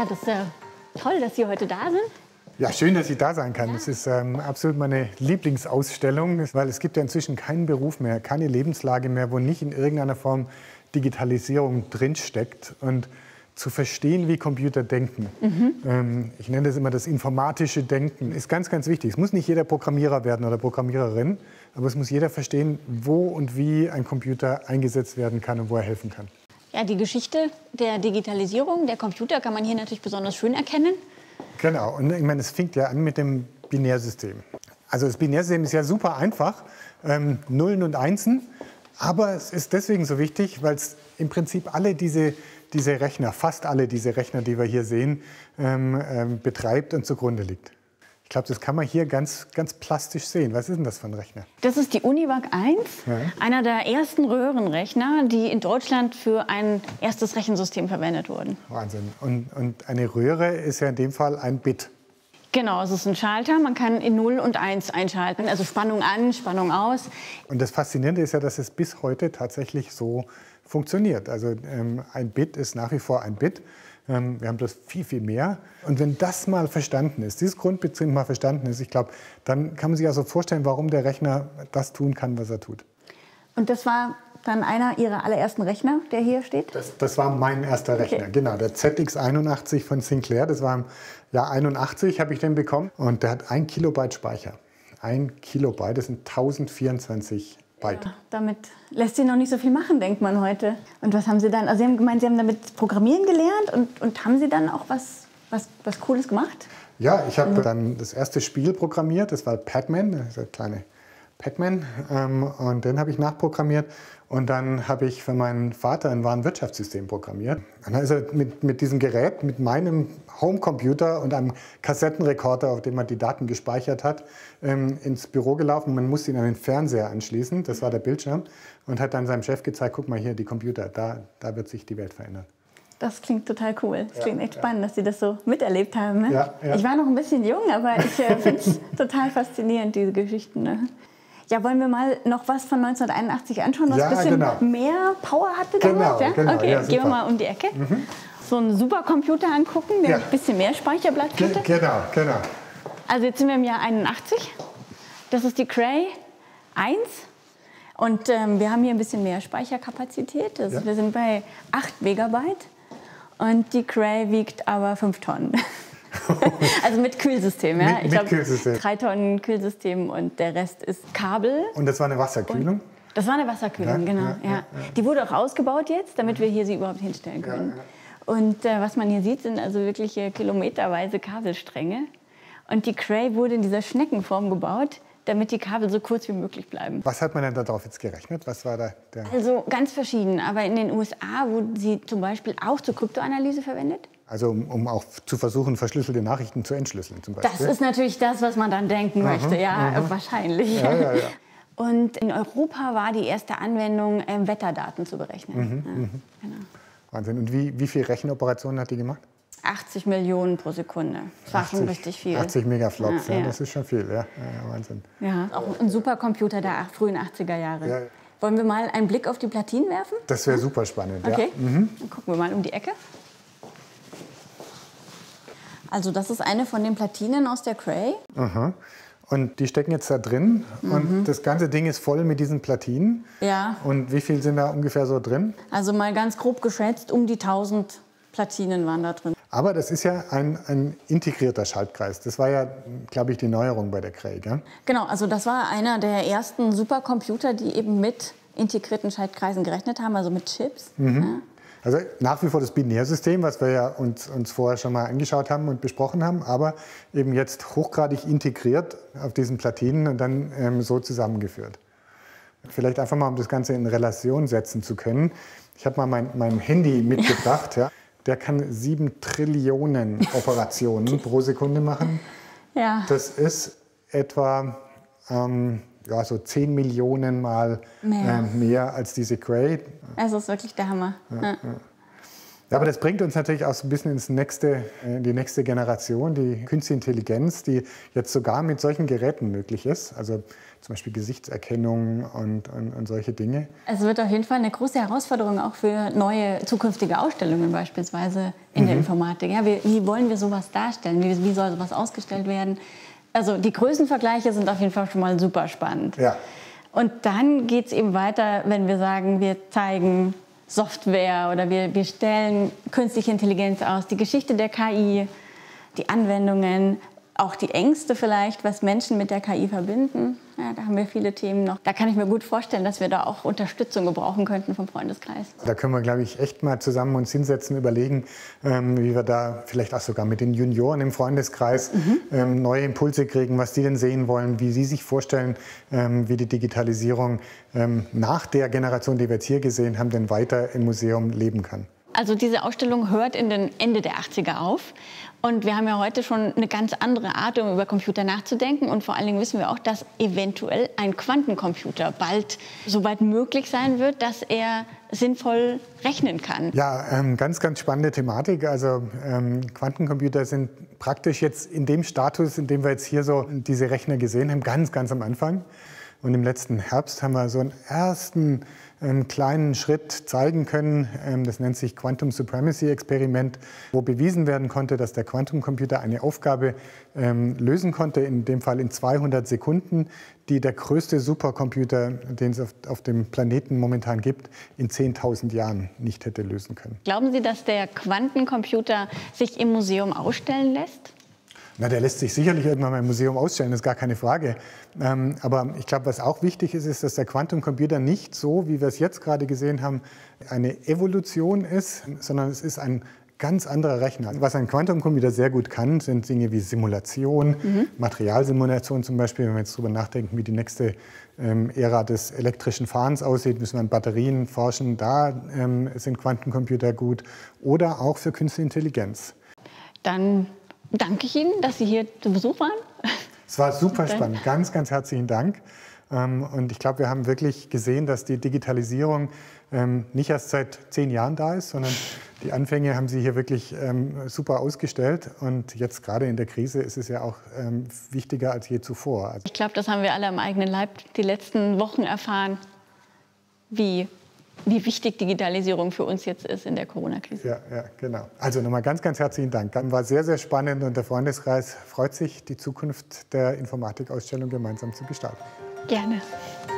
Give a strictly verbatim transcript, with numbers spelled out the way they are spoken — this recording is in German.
Ja, das ist ja toll, dass Sie heute da sind. Ja, schön, dass ich da sein kann. Ja. Das ist ähm, absolut meine Lieblingsausstellung, weil es gibt ja inzwischen keinen Beruf mehr, keine Lebenslage mehr, wo nicht in irgendeiner Form Digitalisierung drinsteckt. Und zu verstehen, wie Computer denken, mhm. ähm, ich nenne das immer das informatische Denken, ist ganz, ganz wichtig. Es muss nicht jeder Programmierer werden oder Programmiererin, aber es muss jeder verstehen, wo und wie ein Computer eingesetzt werden kann und wo er helfen kann. Ja, die Geschichte der Digitalisierung der Computer kann man hier natürlich besonders schön erkennen. Genau, und ich meine, es fängt ja an mit dem Binärsystem. Also das Binärsystem ist ja super einfach, ähm, Nullen und Einsen, aber es ist deswegen so wichtig, weil es im Prinzip alle diese, diese Rechner, fast alle diese Rechner, die wir hier sehen, ähm, ähm, betreibt und zugrunde liegt. Ich glaube, das kann man hier ganz, ganz plastisch sehen. Was ist denn das für ein Rechner? Das ist die Univac eins, ja. einer der ersten Röhrenrechner, die in Deutschland für ein erstes Rechensystem verwendet wurden. Wahnsinn. Und, und eine Röhre ist ja in dem Fall ein Bit. Genau, es ist ein Schalter, man kann in null und eins einschalten, also Spannung an, Spannung aus. Und das Faszinierende ist ja, dass es bis heute tatsächlich so funktioniert. Also ähm, ein Bit ist nach wie vor ein Bit. Ähm, wir haben das viel, viel mehr. Und wenn das mal verstanden ist, dieses Grundprinzip mal verstanden ist, ich glaube, dann kann man sich also vorstellen, warum der Rechner das tun kann, was er tut. Und das war dann einer Ihrer allerersten Rechner, der hier steht? Das, das war mein erster Rechner, okay. Genau, der Z X einundachtzig von Sinclair. Das war im Jahr einundachtzig, habe ich den bekommen. Und der hat ein Kilobyte Speicher. Ein Kilobyte, das sind tausendvierundzwanzig Byte. Ja, damit lässt sich noch nicht so viel machen, denkt man heute. Und was haben Sie dann? Also Sie haben gemeint, Sie haben damit Programmieren gelernt und, und haben Sie dann auch was, was, was Cooles gemacht? Ja, ich habe mhm. dann das erste Spiel programmiert, das war Pac-Man, der kleine Pac-Man. Ähm, und den habe ich nachprogrammiert. Und dann habe ich für meinen Vater ein Warenwirtschaftssystem programmiert. Und dann ist er mit, mit diesem Gerät, mit meinem Homecomputer und einem Kassettenrekorder, auf dem man die Daten gespeichert hat, ähm, ins Büro gelaufen. Man musste ihn an den Fernseher anschließen, das war der Bildschirm, und hat dann seinem Chef gezeigt, guck mal hier, die Computer, da, da wird sich die Welt verändern. Das klingt total cool. Das ja, klingt echt ja. spannend, dass Sie das so miterlebt haben. Ne? Ja, ja. Ich war noch ein bisschen jung, aber ich äh, finde es total faszinierend, diese Geschichten. Ne? Ja, wollen wir mal noch was von neunzehnhunderteinundachtzig anschauen, was ja, ein bisschen genau. mehr Power hatte genau, damals? Ja? Genau, okay, ja, gehen wir mal um die Ecke. Mhm. So einen Supercomputer angucken, der ja. ein bisschen mehr Speicherplatz hatte. Ge genau, genau. Also jetzt sind wir im Jahr einundachtzig. Das ist die Cray eins. Und ähm, wir haben hier ein bisschen mehr Speicherkapazität. Also ja. Wir sind bei acht Megabyte. Und die Cray wiegt aber fünf Tonnen. Also mit Kühlsystem, ja. Mit, ich mit glaub, Kühlsystem. Drei Tonnen Kühlsystem und der Rest ist Kabel. Und das war eine Wasserkühlung? Und das war eine Wasserkühlung, ja, genau. Ja, ja. Ja, ja. Die wurde auch ausgebaut jetzt, damit wir hier sie überhaupt hinstellen können. Ja, ja. Und äh, was man hier sieht, sind also wirklich äh, kilometerweise Kabelstränge. Und die Cray wurde in dieser Schneckenform gebaut, damit die Kabel so kurz wie möglich bleiben. Was hat man denn darauf jetzt gerechnet? Was war da der Also ganz verschieden. Aber in den U S A wurde sie zum Beispiel auch zur Kryptoanalyse verwendet. Also um, um auch zu versuchen, verschlüsselte Nachrichten zu entschlüsseln zum Beispiel? Das ist natürlich das, was man dann denken aha, möchte. Ja, aha. wahrscheinlich. Ja, ja, ja. Und in Europa war die erste Anwendung, ähm, Wetterdaten zu berechnen. Mhm, ja, mhm. genau. Wahnsinn. Und wie, wie viele Rechenoperationen hat die gemacht? achtzig Millionen pro Sekunde. Das war achtzig, schon richtig viel. achtzig Megaflops, ja, ja, ja. ja. Das ist schon viel. Ja, ja, Wahnsinn. Ja, auch ein Supercomputer der frühen achtziger Jahre. Ja. Wollen wir mal einen Blick auf die Platinen werfen? Das wäre super spannend. Okay, ja. mhm. Dann gucken wir mal um die Ecke. Also das ist eine von den Platinen aus der Cray. Aha. Und die stecken jetzt da drin mhm. und das ganze Ding ist voll mit diesen Platinen. Ja. Und wie viel sind da ungefähr so drin? Also mal ganz grob geschätzt, um die tausend Platinen waren da drin. Aber das ist ja ein, ein integrierter Schaltkreis. Das war ja, glaube ich, die Neuerung bei der Cray, gell? Genau, also das war einer der ersten Supercomputer, die eben mit integrierten Schaltkreisen gerechnet haben, also mit Chips. Mhm. Ja. Also nach wie vor das Binärsystem, was wir ja uns, uns vorher schon mal angeschaut haben und besprochen haben, aber eben jetzt hochgradig integriert auf diesen Platinen und dann ähm, so zusammengeführt. Vielleicht einfach mal, um das Ganze in Relation setzen zu können. Ich habe mal mein, mein Handy mitgebracht. Ja. Der kann sieben Trillionen Operationen pro Sekunde machen. Ja. Das ist etwa ähm, ja, so zehn Millionen Mal mehr. Äh, mehr als diese Cray. Es ist wirklich der Hammer. Ja, ja. ja. Ja, aber das bringt uns natürlich auch so ein bisschen ins nächste, in die nächste Generation, die Künstliche Intelligenz, die jetzt sogar mit solchen Geräten möglich ist, also zum Beispiel Gesichtserkennung und, und, und solche Dinge. Es wird auf jeden Fall eine große Herausforderung auch für neue zukünftige Ausstellungen beispielsweise in mhm. der Informatik. Ja, wie, wie wollen wir sowas darstellen? Wie, wie soll sowas ausgestellt werden? Also die Größenvergleiche sind auf jeden Fall schon mal super spannend. Ja. Und dann geht es eben weiter, wenn wir sagen, wir zeigen Software oder wir, wir stellen künstliche Intelligenz aus, die Geschichte der K I, die Anwendungen, auch die Ängste vielleicht, was Menschen mit der K I verbinden. Ja, da haben wir viele Themen noch. Da kann ich mir gut vorstellen, dass wir da auch Unterstützung gebrauchen könnten vom Freundeskreis. Da können wir, glaube ich, echt mal zusammen uns hinsetzen, überlegen, ähm, wie wir da vielleicht auch sogar mit den Junioren im Freundeskreis mhm. ähm, neue Impulse kriegen, was die denn sehen wollen, wie sie sich vorstellen, ähm, wie die Digitalisierung ähm, nach der Generation, die wir jetzt hier gesehen haben, denn weiter im Museum leben kann. Also diese Ausstellung hört in den Ende der achtziger auf. Und wir haben ja heute schon eine ganz andere Art, um über Computer nachzudenken. Und vor allen Dingen wissen wir auch, dass eventuell ein Quantencomputer bald so weit möglich sein wird, dass er sinnvoll rechnen kann. Ja, ähm, ganz, ganz spannende Thematik. Also ähm, Quantencomputer sind praktisch jetzt in dem Status, in dem wir jetzt hier so diese Rechner gesehen haben, ganz, ganz am Anfang. Und im letzten Herbst haben wir so einen ersten ähm, kleinen Schritt zeigen können. Ähm, das nennt sich Quantum Supremacy Experiment, wo bewiesen werden konnte, dass der Quantencomputer eine Aufgabe ähm, lösen konnte, in dem Fall in zweihundert Sekunden, die der größte Supercomputer, den es auf, auf dem Planeten momentan gibt, in zehntausend Jahren nicht hätte lösen können. Glauben Sie, dass der Quantencomputer sich im Museum ausstellen lässt? Na, der lässt sich sicherlich irgendwann mal im Museum ausstellen, das ist gar keine Frage. Ähm, aber ich glaube, was auch wichtig ist, ist, dass der Quantencomputer nicht so, wie wir es jetzt gerade gesehen haben, eine Evolution ist, sondern es ist ein ganz anderer Rechner. Was ein Quantencomputer sehr gut kann, sind Dinge wie Simulation, mhm. Materialsimulation zum Beispiel. Wenn wir jetzt darüber nachdenken, wie die nächste ähm, Ära des elektrischen Fahrens aussieht, müssen wir an Batterien forschen. Da ähm, sind Quantencomputer gut. Oder auch für Künstliche Intelligenz. Dann danke ich Ihnen, dass Sie hier zu Besuch waren. Es war super spannend. Ganz, ganz herzlichen Dank. Und ich glaube, wir haben wirklich gesehen, dass die Digitalisierung nicht erst seit zehn Jahren da ist, sondern die Anfänge haben Sie hier wirklich super ausgestellt. Und jetzt gerade in der Krise ist es ja auch wichtiger als je zuvor. Ich glaube, das haben wir alle am eigenen Leib die letzten Wochen erfahren, wie wie wichtig Digitalisierung für uns jetzt ist in der Corona-Krise. Ja, ja, genau. Also nochmal ganz, ganz herzlichen Dank. War sehr, sehr spannend und der Freundeskreis freut sich, die Zukunft der Informatikausstellung gemeinsam zu gestalten. Gerne.